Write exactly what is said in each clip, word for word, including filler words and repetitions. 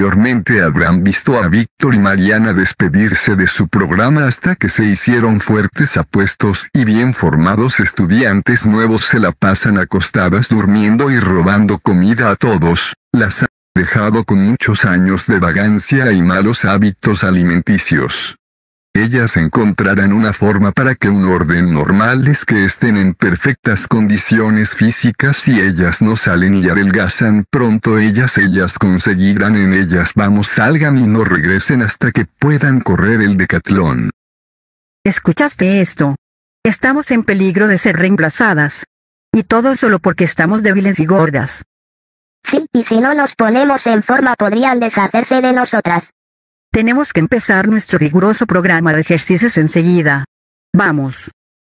Posteriormente habrán visto a Víctor y Mariana despedirse de su programa hasta que se hicieron fuertes, apuestos y bien formados estudiantes nuevos. Se la pasan acostadas durmiendo y robando comida a todos. Las han dejado con muchos años de vagancia y malos hábitos alimenticios. Ellas encontrarán una forma para que un orden normal es que estén en perfectas condiciones físicas y ellas no salen y adelgazan pronto. Ellas, ellas conseguirán en ellas. Vamos, salgan y no regresen hasta que puedan correr el decatlón. ¿Escuchaste esto? Estamos en peligro de ser reemplazadas. Y todo solo porque estamos débiles y gordas. Sí, y si no nos ponemos en forma podrían deshacerse de nosotras. Tenemos que empezar nuestro riguroso programa de ejercicios enseguida. Vamos.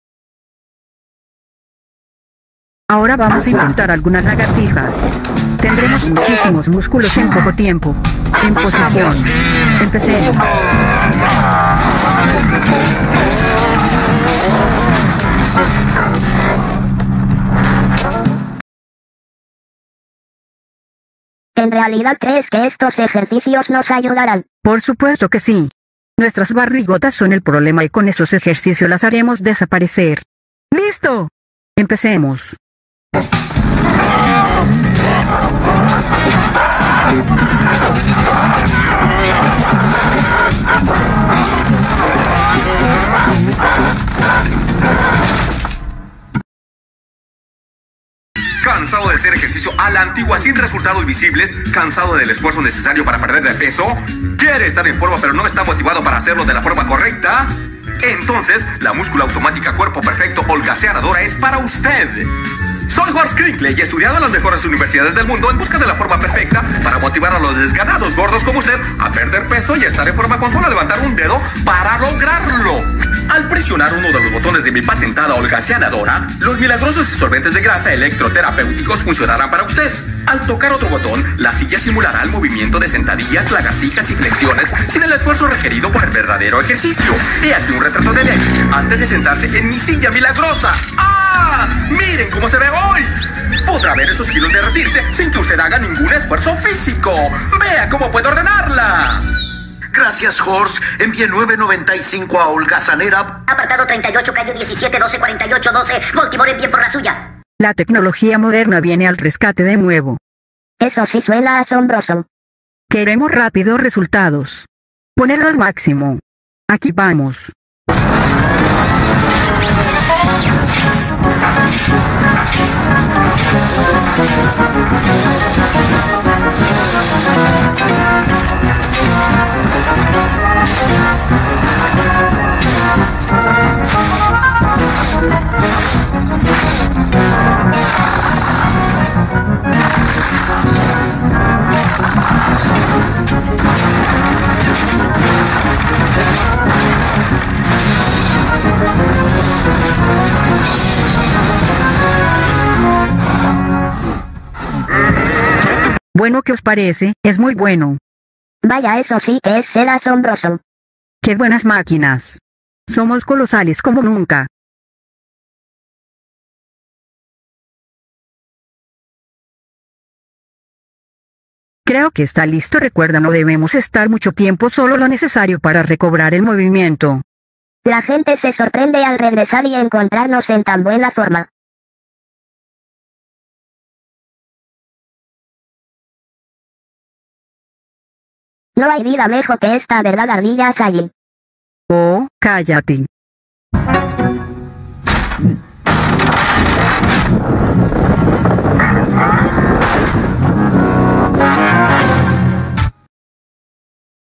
Ahora vamos a intentar algunas lagartijas. Tendremos muchísimos músculos en poco tiempo. En posición. Empecemos. ¿En realidad crees que estos ejercicios nos ayudarán? Por supuesto que sí. Nuestras barrigotas son el problema y con esos ejercicios las haremos desaparecer. ¡Listo! Empecemos. ¿Cansado de hacer ejercicio a la antigua sin resultados visibles? ¿Cansado del esfuerzo necesario para perder de peso? ¿Quiere estar en forma pero no está motivado para hacerlo de la forma correcta? Entonces, la múscula automática Cuerpo Perfecto holgazaneadora es para usted. Soy Horst Krinkley y he estudiado en las mejores universidades del mundo en busca de la forma perfecta para motivar a los desganados gordos como usted a perder peso y estar en forma con solo levantar un dedo para lograrlo. Al presionar uno de los botones de mi patentada holgazaneadora, los milagrosos disolventes de grasa electroterapéuticos funcionarán para usted. Al tocar otro botón, la silla simulará el movimiento de sentadillas, lagartijas y flexiones sin el esfuerzo requerido por el verdadero ejercicio. He aquí un retrato de Nick antes de sentarse en mi silla milagrosa. ¡Ah! ¡Miren cómo se ve hoy! Podrá ver esos kilos derretirse sin que usted haga ningún esfuerzo físico. ¡Vea cómo puedo ordenarla! Gracias, Horst. Envié nueve noventa y cinco a Holgazanera. Apartado treinta y ocho, calle diecisiete, doce cuarenta y ocho, doce. Baltimore, envíen por la suya. La tecnología moderna viene al rescate de nuevo. Eso sí suena asombroso. Queremos rápidos resultados. Ponerlo al máximo. Aquí vamos. Bueno, ¿qué os parece? Es muy bueno. Vaya, eso sí que es ser asombroso. ¡Qué buenas máquinas! Somos colosales como nunca. Creo que está listo. Recuerda, no debemos estar mucho tiempo, solo lo necesario para recobrar el movimiento. La gente se sorprende al regresar y encontrarnos en tan buena forma. No hay vida mejor que esta, ¿verdad, ardillas allí? Oh, cállate.